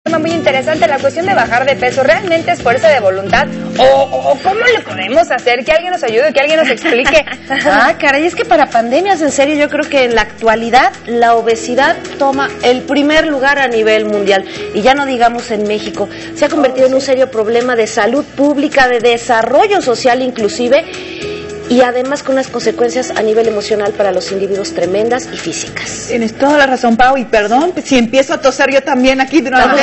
tema muy interesante, la cuestión de bajar de peso. ¿Realmente es fuerza de voluntad? ¿O cómo le podemos hacer? Que alguien nos ayude, que alguien nos explique. Caray, es que para pandemias, en serio, yo creo que en la actualidad la obesidad toma el primer lugar a nivel mundial. Y ya no digamos en México. Se ha convertido en un serio problema de salud pública, de desarrollo social inclusive, y además con unas consecuencias a nivel emocional para los individuos tremendas y físicas. Tienes toda la razón, Pau, y perdón si empiezo a toser yo también aquí durante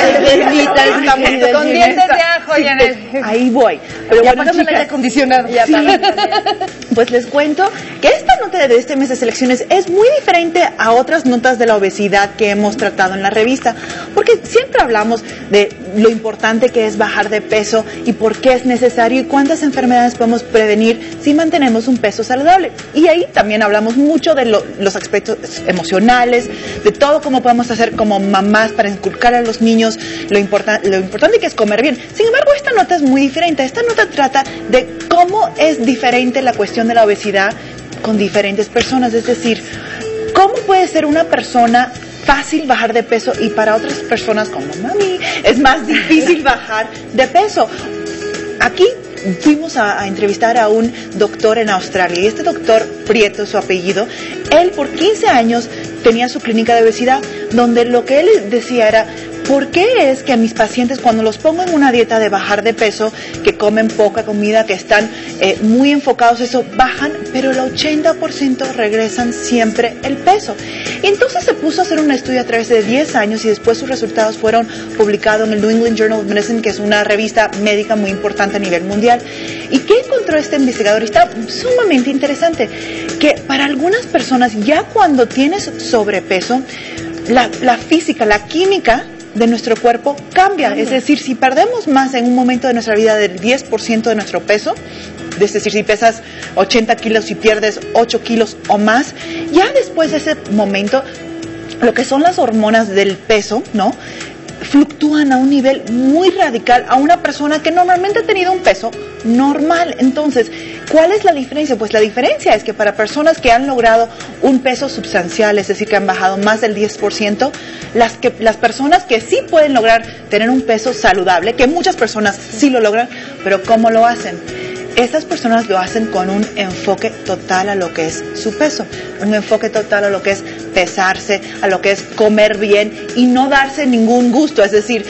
con dientes de ajo, Janet. Ahí voy. Pero ya bueno, chicas, el aire acondicionado. Ya pues les cuento que esta nota de este mes de selecciones es muy diferente a otras notas de la obesidad que hemos tratado en la revista, porque siempre hablamos de lo importante que es bajar de peso y por qué es necesario y cuántas enfermedades podemos prevenir si mantenemos un peso saludable. Y ahí también hablamos mucho de los aspectos emocionales, de todo cómo podemos hacer como mamás para inculcar a los niños lo importante que es comer bien. Sin embargo, esta nota es muy diferente. Esta nota trata de cómo es diferente la cuestión de la obesidad con diferentes personas. Es decir, cómo puede ser una persona fácil bajar de peso y para otras personas como mami es más difícil bajar de peso. Aquí fuimos a entrevistar a un doctor en Australia y este doctor, Prieto su apellido, él por 15 años tenía su clínica de obesidad, donde lo que él decía era: ¿por qué es que a mis pacientes, cuando los pongo en una dieta de bajar de peso, que comen poca comida, que están muy enfocados, eso bajan, pero el 80% regresan siempre el peso? Y entonces se puso a hacer un estudio a través de 10 años y después sus resultados fueron publicados en el New England Journal of Medicine, que es una revista médica muy importante a nivel mundial. ¿Y qué encontró este investigador? Está sumamente interesante, que para algunas personas, ya cuando tienes sobrepeso, la física, la química de nuestro cuerpo cambia. Es decir, si perdemos más en un momento de nuestra vida del 10% de nuestro peso, es decir, si pesas 80 kilos y pierdes 8 kilos o más, ya después de ese momento, lo que son las hormonas del peso, ¿no?, fluctúan a un nivel muy radical a una persona que normalmente ha tenido un peso normal. Entonces, ¿cuál es la diferencia? Pues la diferencia es que para personas que han logrado un peso sustancial, es decir, que han bajado más del 10%, las personas que sí pueden lograr tener un peso saludable, que muchas personas sí lo logran, pero ¿cómo lo hacen? Estas personas lo hacen con un enfoque total a lo que es su peso, un enfoque total a lo que es pesarse, a lo que es comer bien y no darse ningún gusto. Es decir,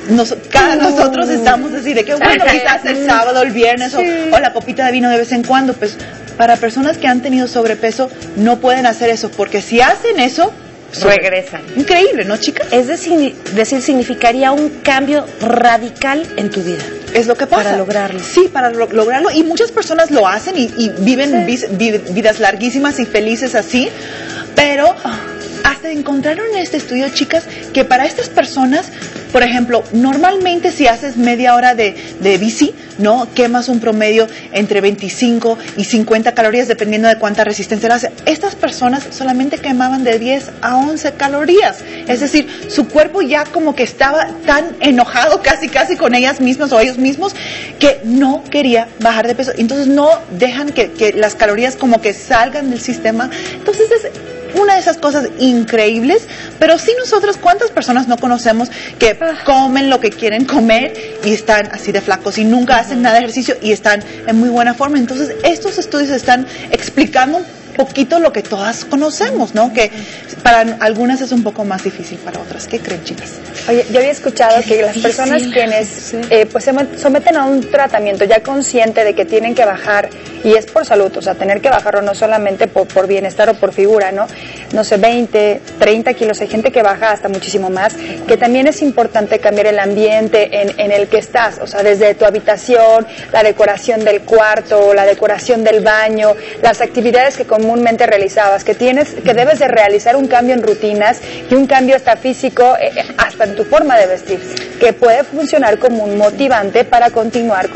nosotros estamos así de que bueno, quizás el sábado, el viernes o la copita de vino de vez en cuando. Pues para personas que han tenido sobrepeso no pueden hacer eso, porque si hacen eso, regresan. Increíble, ¿no, chica? Es decir, significaría un cambio radical en tu vida. Es lo que pasa. Para lograrlo. Sí, para lograrlo. Y muchas personas lo hacen y viven vidas larguísimas y felices así. Pero hasta encontraron en este estudio, chicas, que para estas personas, por ejemplo, normalmente si haces media hora de bici, ¿no?, quemas un promedio entre 25 y 50 calorías, dependiendo de cuánta resistencia hace. Estas personas solamente quemaban de 10 a 11 calorías. Es decir, su cuerpo ya como que estaba tan enojado casi con ellas mismas o ellos mismos que no quería bajar de peso. Entonces no dejan que las calorías como que salgan del sistema. Entonces es una de esas cosas increíbles, pero sí nosotros, ¿cuántas personas no conocemos que comen lo que quieren comer y están así de flacos y nunca hacen nada de ejercicio y están en muy buena forma? Entonces estos estudios están explicando un poquito lo que todas conocemos, ¿no? Que para algunas es un poco más difícil, para otras. ¿Qué creen, chicas? Oye, yo había escuchado que las personas quienes pues se someten a un tratamiento ya consciente de que tienen que bajar, y es por salud, o sea, tener que bajarlo no solamente por bienestar o por figura, ¿no? No sé, 20, 30 kilos, hay gente que baja hasta muchísimo más, que también es importante cambiar el ambiente en el que estás, o sea, desde tu habitación, la decoración del cuarto, la decoración del baño, las actividades que comúnmente realizabas, que debes de realizar un cambio en rutinas y un cambio hasta físico, hasta en tu forma de vestir, que puede funcionar como un motivante para continuar con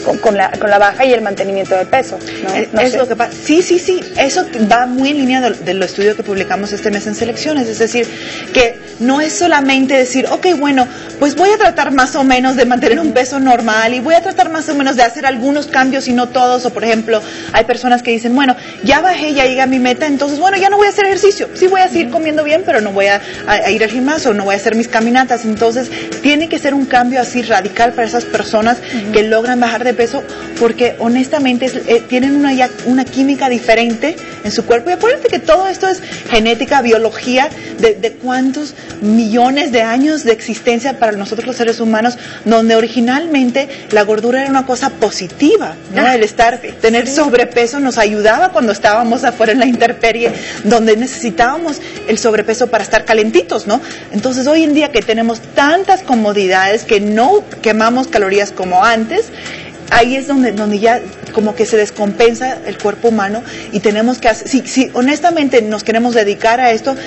con la baja y el mantenimiento de peso, ¿no? Es lo que pasa. Sí, eso va muy en línea del estudio que publicamos este mes en Selecciones, es decir, que no es solamente decir, ok, bueno, pues voy a tratar más o menos de mantener un peso normal y voy a tratar más o menos de hacer algunos cambios y no todos, o por ejemplo, hay personas que dicen, bueno, ya bajé, ya llegué a mi meta, entonces, bueno, ya no voy a hacer ejercicio, sí voy a seguir comiendo bien, pero no voy a ir al gimnasio, no voy a hacer mis caminatas, entonces tiene que ser un cambio así radical para esas personas que logran bajar de peso, porque honestamente tienen una química diferente en su cuerpo. Y acuérdense que todo esto es genética, biología, de cuántos millones de años de existencia para nosotros los seres humanos, donde originalmente la gordura era una cosa positiva, ¿no? Tener sobrepeso nos ayudaba cuando estábamos afuera en la intemperie, donde necesitábamos el sobrepeso para estar calentitos, ¿no? Entonces hoy en día que tenemos tantas comodidades, que no quemamos calorías como antes, ahí es donde ya como que se descompensa el cuerpo humano y tenemos que hacer, si honestamente nos queremos dedicar a esto,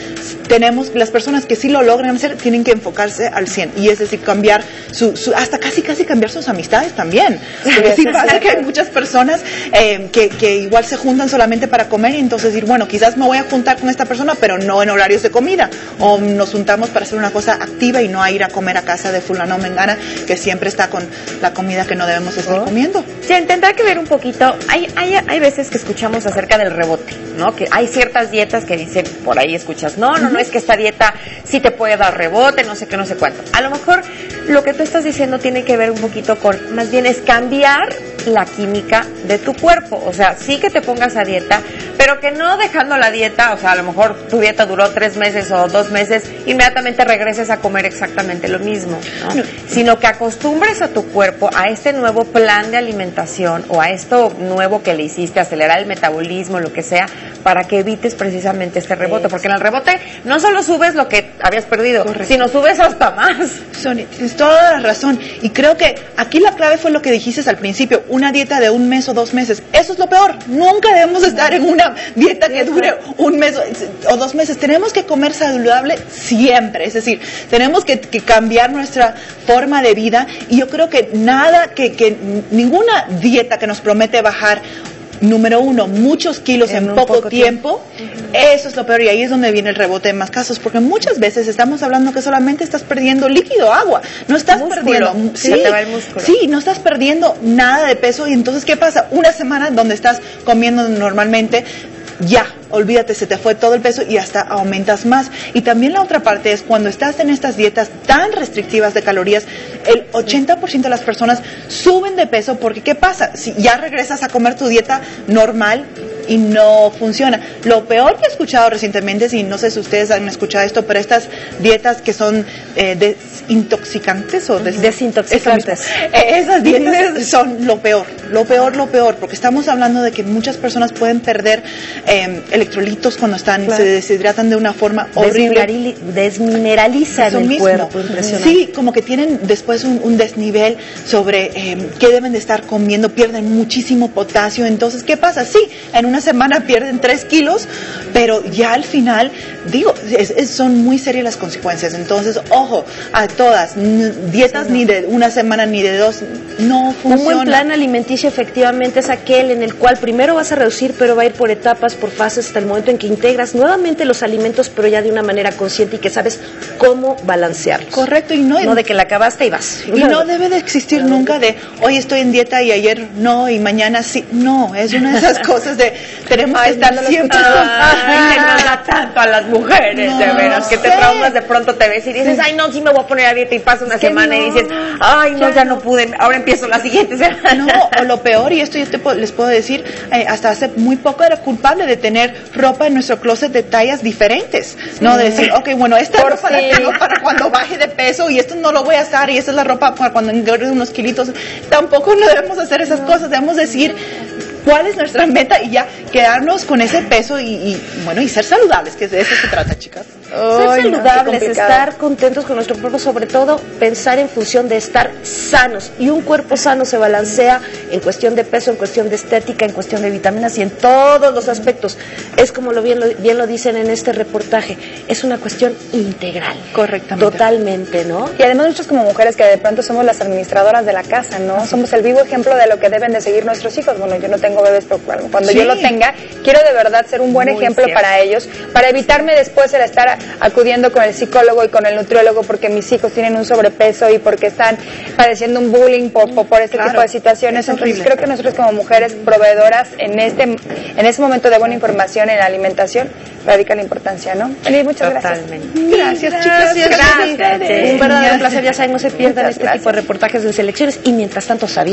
las personas que sí lo logran hacer tienen que enfocarse al 100, y es decir, cambiar hasta casi cambiar sus amistades también, porque sí pasa que hay muchas personas que igual se juntan solamente para comer, y entonces decir, bueno, quizás me voy a juntar con esta persona, pero no en horarios de comida, o nos juntamos para hacer una cosa activa y no a ir a comer a casa de fulano o mengana que siempre está con la comida que no debemos estar comiendo. Sí, tendrá que ver un poquito. Hay veces que escuchamos acerca del rebote, ¿no? Que hay ciertas dietas que dicen, por ahí escuchas, no, es que esta dieta sí te puede dar rebote, no sé qué, no sé cuánto. A lo mejor lo que tú estás diciendo tiene que ver un poquito con, más bien es cambiar la química de tu cuerpo. O sea, sí que te pongas a dieta, pero que no dejando la dieta, o sea, a lo mejor tu dieta duró 3 meses o 2 meses, inmediatamente regreses a comer exactamente lo mismo, ¿no? Sino que acostumbres a tu cuerpo a este nuevo plan de alimentación o a esto nuevo que le hiciste, acelerar el metabolismo, lo que sea, para que evites precisamente este rebote, porque en el rebote no solo subes lo que habías perdido, sino subes hasta más. Sonia, tienes toda la razón, y creo que aquí la clave fue lo que dijiste al principio, una dieta de 1 mes o 2 meses, eso es lo peor, nunca debemos estar en una dieta que dure 1 mes o 2 meses, tenemos que comer saludable siempre, es decir, tenemos que cambiar nuestra forma de vida, y yo creo que ninguna dieta que nos promete bajar, número 1, muchos kilos en poco tiempo, eso es lo peor, y ahí es donde viene el rebote en más casos, porque muchas veces estamos hablando que solamente estás perdiendo líquido, agua, no estás perdiendo, se te va el músculo. Sí, no estás perdiendo nada de peso, y entonces ¿qué pasa? Una semana donde estás comiendo normalmente, ya, olvídate, se te fue todo el peso y hasta aumentas más. Y también la otra parte es cuando estás en estas dietas tan restrictivas de calorías, el 80% de las personas suben de peso, porque ¿qué pasa? Si ya regresas a comer tu dieta normal y no funciona. Lo peor que he escuchado recientemente, y no sé si ustedes han escuchado esto, pero estas dietas que son desintoxicantes o desintoxicantes. Esas dietas son lo peor, porque estamos hablando de que muchas personas pueden perder electrolitos cuando se deshidratan de una forma horrible. Desmineralizan el cuerpo, impresionante. Sí, como que tienen después un desnivel sobre qué deben de estar comiendo, pierden muchísimo potasio. Entonces, ¿qué pasa? Sí, en una semana pierden 3 kilos, pero ya al final, son muy serias las consecuencias. Entonces, ojo, a todas, dietas ni de una semana ni de 2, no funciona. Un buen plan alimenticio efectivamente es aquel en el cual primero vas a reducir, pero va a ir por etapas, por fases, hasta el momento en que integras nuevamente los alimentos, pero ya de una manera consciente y que sabes cómo balancearlos. Correcto, y no de que la acabaste y vas. Y no debe de existir nunca de hoy estoy en dieta y ayer no y mañana sí. No, es una de esas cosas de tenemos que estar siempre que nos da tanto a las mujeres, de veras, que te traumas, de pronto te ves y dices, ay no, sí me voy a poner a dieta, y pasa una semana y dices, ay no, ya no pude, ahora empiezo la siguiente semana. No, o lo peor, y esto yo les puedo decir, hasta hace muy poco era culpable de tener ropa en nuestro closet de tallas diferentes, no de decir, ok, bueno, esta ropa la tengo para cuando baje de peso y esto no lo voy a usar y esta es la ropa para cuando engorde unos kilitos. Tampoco no debemos hacer esas cosas, debemos decir cuál es nuestra meta y ya quedarnos con ese peso y ser saludables, que de eso se trata, chicas. Ser saludables, estar contentos con nuestro cuerpo, sobre todo pensar en función de estar sanos. Y un cuerpo sano se balancea en cuestión de peso, en cuestión de estética, en cuestión de vitaminas y en todos los aspectos. Es como bien lo dicen en este reportaje, es una cuestión integral. Correctamente. Totalmente, ¿no? Y además nosotros como mujeres que de pronto somos las administradoras de la casa, ¿no? Somos el vivo ejemplo de lo que deben de seguir nuestros hijos. Bueno, yo no tengo bebés, pero cuando yo lo tenga, quiero de verdad ser un buen ejemplo para ellos, para evitarme después el estar acudiendo con el psicólogo y con el nutriólogo porque mis hijos tienen un sobrepeso y porque están padeciendo un bullying por este tipo de situaciones. Entonces creo que nosotros como mujeres proveedoras en ese momento de buena información en la alimentación radica la importancia, ¿no? Y muchas gracias. Gracias, chicas. Gracias. Un verdadero placer, ya saben, no se pierdan este tipo de reportajes de selecciones y mientras tanto